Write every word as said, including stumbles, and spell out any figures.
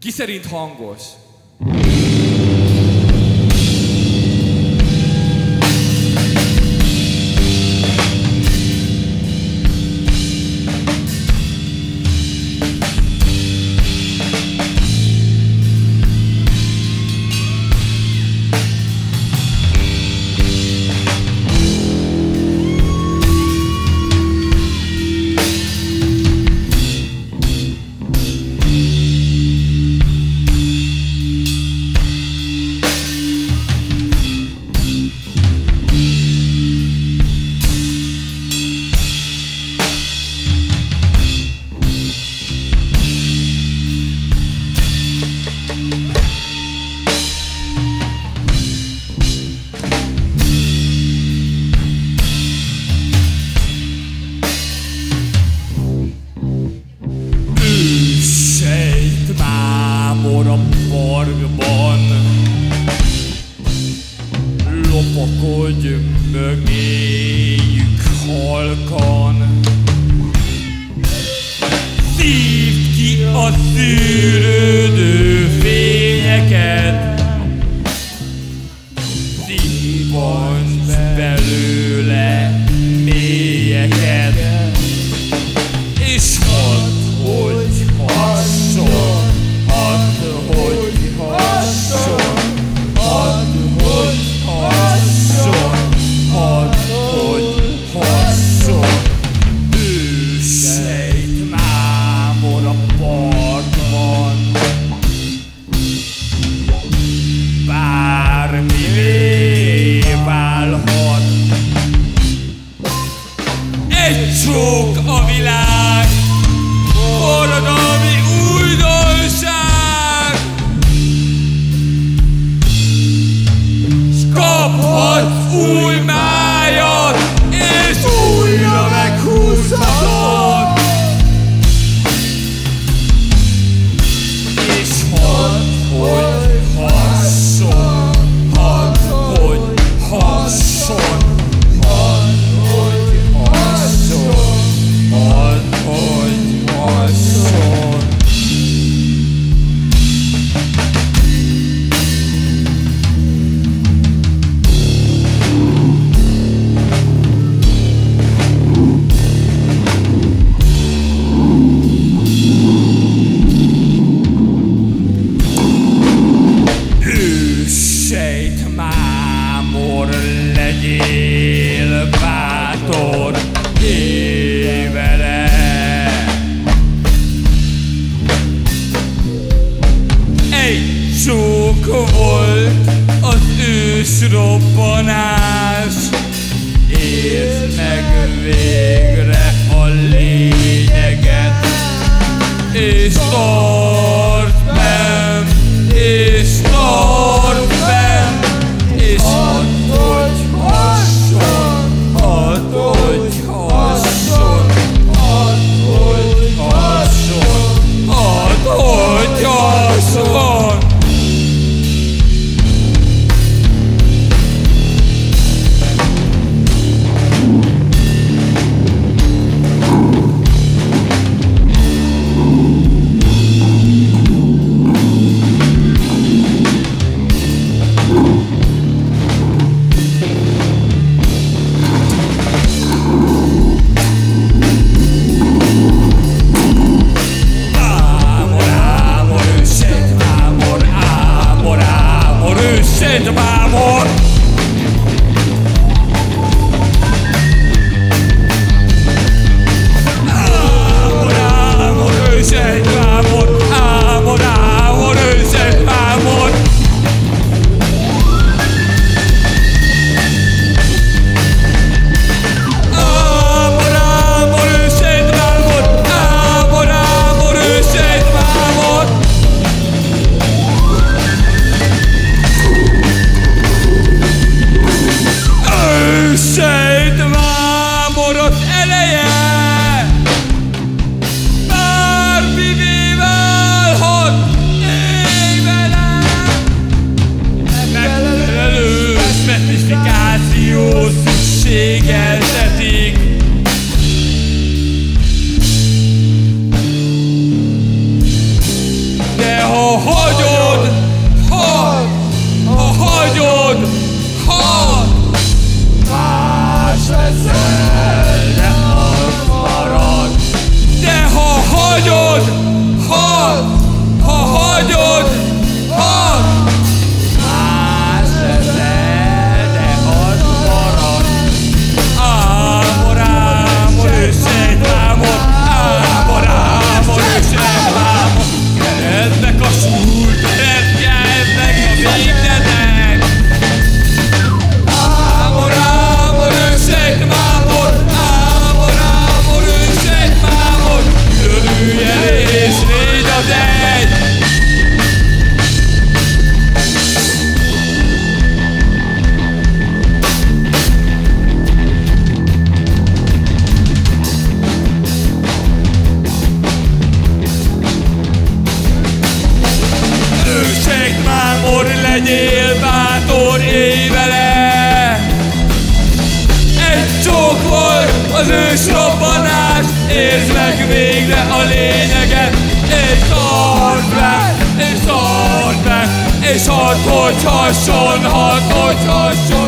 Ki szerint hangos? Lopakodj mögéjük halkan, szívd ki a szűrődő fényeket, szívvancs belőle mélyeket, és hadd, hogy hasson, hadd, hogy hasson, hadd, hogy hasson, hadd, hogy hasson. Ősejt mámor a partban, bármivé válhat. Egy csók a világ, forradalmi újdonság, s kaphatsz új májat, és újra meghúzhatod. És hadd, hogy hasson, hadd, hogy hasson, hadd, hogy hasson, hadd, hogy hasson. Őssejt mámor, legyél bátor, élj vele. Egy csók volt az ősrobbanás, értsd meg végre a lényeget, és tart benn, és tart benn, és hadd, hogy hasson, hadd, hogy hasson, hadd, hogy hasson, hadd, hogy hasson. legyél bátor, élj vele! Egy csók volt az ős robbanás, értsd meg végre a lényeget, és tartsd be, és tartsd be, és hadd, hogy hasson, hadd, hogy hasson.